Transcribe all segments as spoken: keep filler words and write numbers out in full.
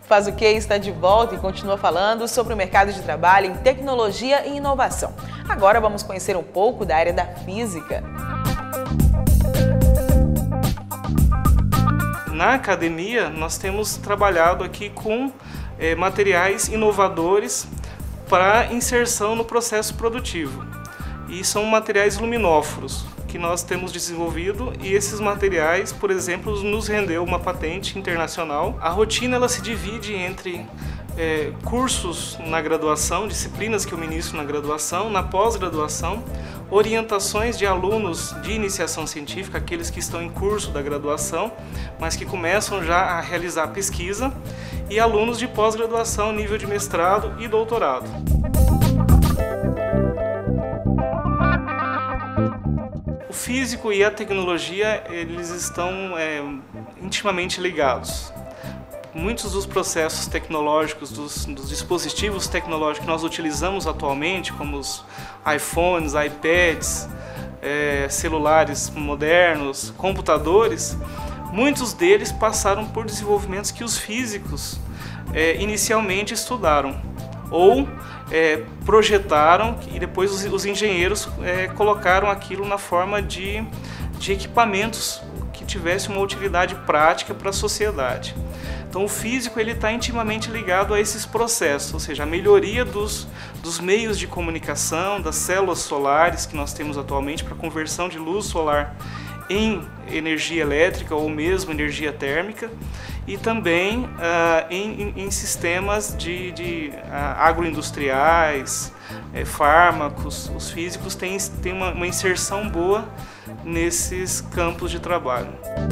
Faz o Que está de volta e continua falando sobre o mercado de trabalho em tecnologia e inovação. Agora vamos conhecer um pouco da área da física. Na academia, nós temos trabalhado aqui com é, materiais inovadores para inserção no processo produtivo. E são materiais luminóforos que nós temos desenvolvido, e esses materiais, por exemplo, nos rendeu uma patente internacional. A rotina ela se divide entre é, cursos na graduação, disciplinas que eu ministro na graduação, na pós-graduação, orientações de alunos de iniciação científica, aqueles que estão em curso da graduação, mas que começam já a realizar pesquisa, e alunos de pós-graduação, nível de mestrado e doutorado. O físico e a tecnologia, eles estão é, intimamente ligados. Muitos dos processos tecnológicos, dos, dos dispositivos tecnológicos que nós utilizamos atualmente, como os iPhones, iPads, é, celulares modernos, computadores, muitos deles passaram por desenvolvimentos que os físicos é, inicialmente estudaram ou é, projetaram, e depois os, os engenheiros é, colocaram aquilo na forma de, de equipamentos que tivessem uma utilidade prática para a sociedade. Então o físico ele está intimamente ligado a esses processos, ou seja, a melhoria dos, dos meios de comunicação, das células solares que nós temos atualmente para conversão de luz solar em energia elétrica ou mesmo energia térmica, e também uh, em, em sistemas de, de uh, agroindustriais, eh, fármacos. Os físicos têm, têm uma, uma inserção boa nesses campos de trabalho.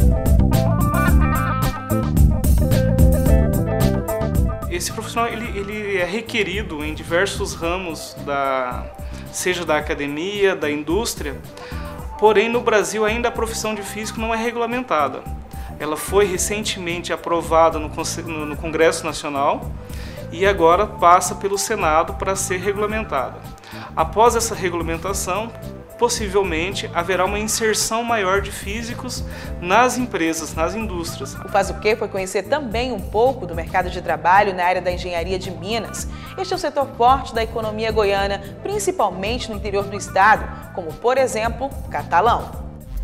Esse profissional ele, ele é requerido em diversos ramos, da, seja da academia, da indústria. Porém, no Brasil ainda a profissão de físico não é regulamentada. Ela foi recentemente aprovada no, no Congresso Nacional e agora passa pelo Senado para ser regulamentada. Após essa regulamentação, possivelmente haverá uma inserção maior de físicos nas empresas, nas indústrias. O Faz o Que foi conhecer também um pouco do mercado de trabalho na área da engenharia de Minas. Este é o setor forte da economia goiana, principalmente no interior do estado, como por exemplo, Catalão.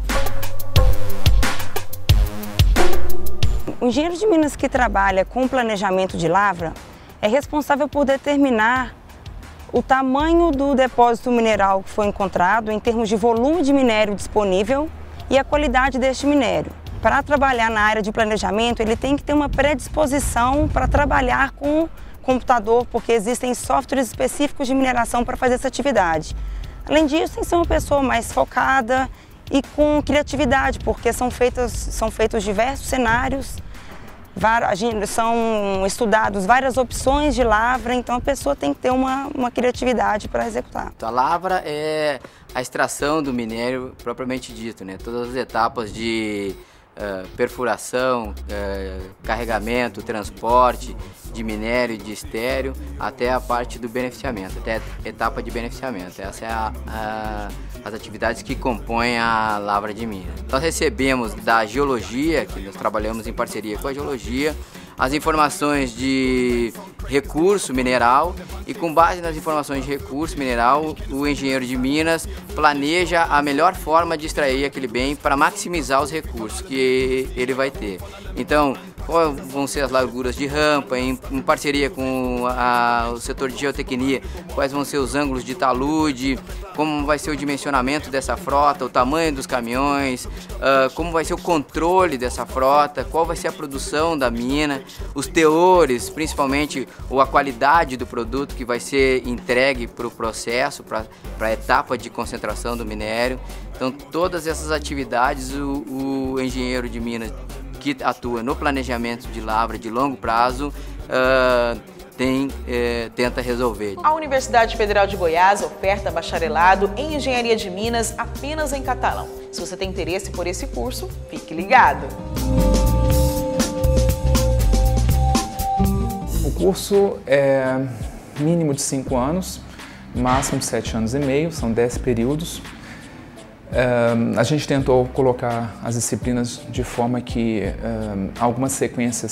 O engenheiro de Minas que trabalha com planejamento de lavra é responsável por determinar o tamanho do depósito mineral que foi encontrado em termos de volume de minério disponível e a qualidade deste minério. Para trabalhar na área de planejamento, ele tem que ter uma predisposição para trabalhar com computador, porque existem softwares específicos de mineração para fazer essa atividade. Além disso, tem que ser uma pessoa mais focada e com criatividade, porque são feitos, são feitos diversos cenários, são estudados várias opções de lavra, então a pessoa tem que ter uma, uma criatividade para executar. A lavra é a extração do minério propriamente dito, né? Todas as etapas de uh, perfuração, uh, carregamento, transporte de minério, de estéreo, até a parte do beneficiamento, até a etapa de beneficiamento. Essa é a, a, as atividades que compõem a lavra de minas. Nós recebemos da geologia, que nós trabalhamos em parceria com a geologia, as informações de recurso mineral, e com base nas informações de recurso mineral, o engenheiro de Minas planeja a melhor forma de extrair aquele bem para maximizar os recursos que ele vai ter. Então, quais vão ser as larguras de rampa, em, em parceria com a, o setor de geotecnia, quais vão ser os ângulos de talude, como vai ser o dimensionamento dessa frota, o tamanho dos caminhões, uh, como vai ser o controle dessa frota, qual vai ser a produção da mina, os teores, principalmente ou a qualidade do produto que vai ser entregue para o processo, para a etapa de concentração do minério. Então, todas essas atividades o, o engenheiro de Minas que atua no planejamento de lavra de longo prazo uh, tem, eh, tenta resolver. A Universidade Federal de Goiás oferta bacharelado em Engenharia de Minas apenas em Catalão. Se você tem interesse por esse curso, fique ligado. O curso é mínimo de cinco anos, máximo de sete anos e meio, são dez períodos. Um, a gente tentou colocar as disciplinas de forma que um, algumas sequências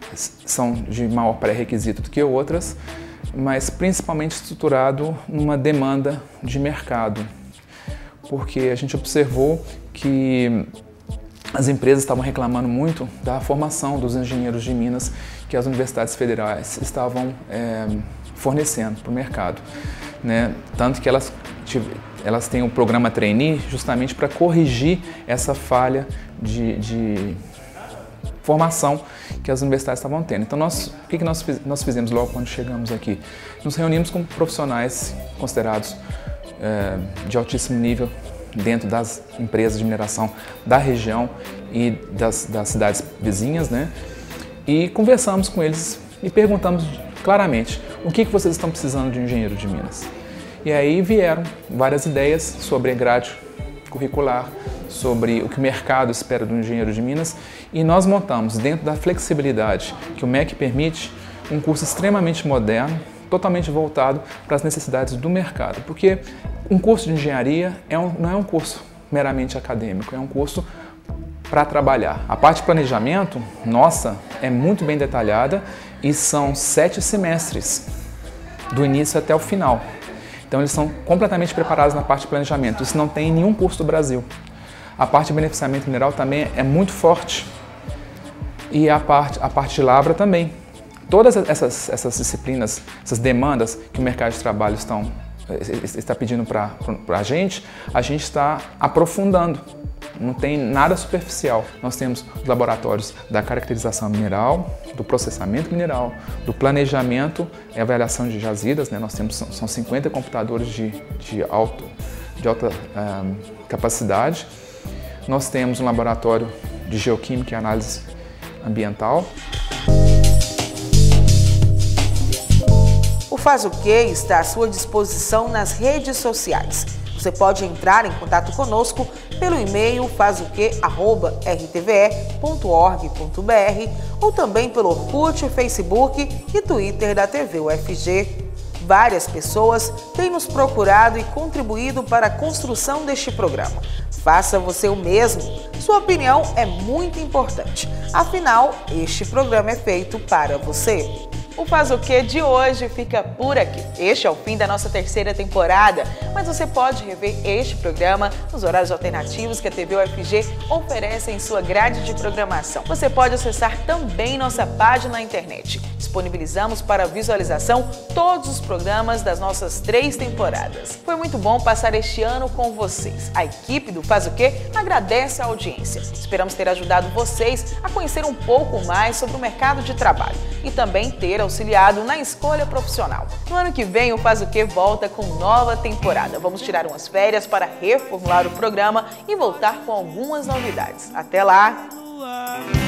são de maior pré-requisito do que outras, mas principalmente estruturado numa demanda de mercado, porque a gente observou que as empresas estavam reclamando muito da formação dos engenheiros de Minas que as universidades federais estavam é, fornecendo para o mercado, né? Tanto que elas, elas têm o programa Trainee justamente para corrigir essa falha de, de formação que as universidades estavam tendo. Então, nós, o que, que nós, nós fizemos logo quando chegamos aqui? Nos reunimos com profissionais considerados é, de altíssimo nível dentro das empresas de mineração da região e das, das cidades vizinhas, né? E conversamos com eles e perguntamos claramente o que, que vocês estão precisando de um engenheiro de Minas. E aí vieram várias ideias sobre a grade curricular, sobre o que o mercado espera do engenheiro de Minas, e nós montamos, dentro da flexibilidade que o M E C permite, um curso extremamente moderno, totalmente voltado para as necessidades do mercado, porque um curso de engenharia é um, não é um curso meramente acadêmico, é um curso para trabalhar. A parte de planejamento, nossa, é muito bem detalhada e são sete semestres, do início até o final. Então eles são completamente preparados na parte de planejamento, isso não tem em nenhum curso do Brasil. A parte de beneficiamento mineral também é muito forte e a parte, a parte de lavra também. Todas essas, essas disciplinas, essas demandas que o mercado de trabalho estão, está pedindo para a gente, a gente está aprofundando. Não tem nada superficial. Nós temos os laboratórios da caracterização mineral, do processamento mineral, do planejamento e avaliação de jazidas, né? Nós temos, são cinquenta computadores de, de, alto, de alta um, capacidade. Nós temos um laboratório de geoquímica e análise ambiental. O Faz o Quê está à sua disposição nas redes sociais. Você pode entrar em contato conosco pelo e-mail faz o quê arroba r t v e ponto org ponto b r ou também pelo Orkut, Facebook e Twitter da T V U F G. Várias pessoas têm nos procurado e contribuído para a construção deste programa. Faça você o mesmo. Sua opinião é muito importante. Afinal, este programa é feito para você. O Faz o Quê de hoje fica por aqui. Este é o fim da nossa terceira temporada, mas você pode rever este programa nos horários alternativos que a T V U F G oferece em sua grade de programação. Você pode acessar também nossa página na internet. Disponibilizamos para visualização todos os programas das nossas três temporadas. Foi muito bom passar este ano com vocês. A equipe do Faz o Quê agradece a audiência. Esperamos ter ajudado vocês a conhecer um pouco mais sobre o mercado de trabalho e também ter auxiliado na escolha profissional. No ano que vem, o Faz o Quê volta com nova temporada. Vamos tirar umas férias para reformular o programa e voltar com algumas novidades. Até lá!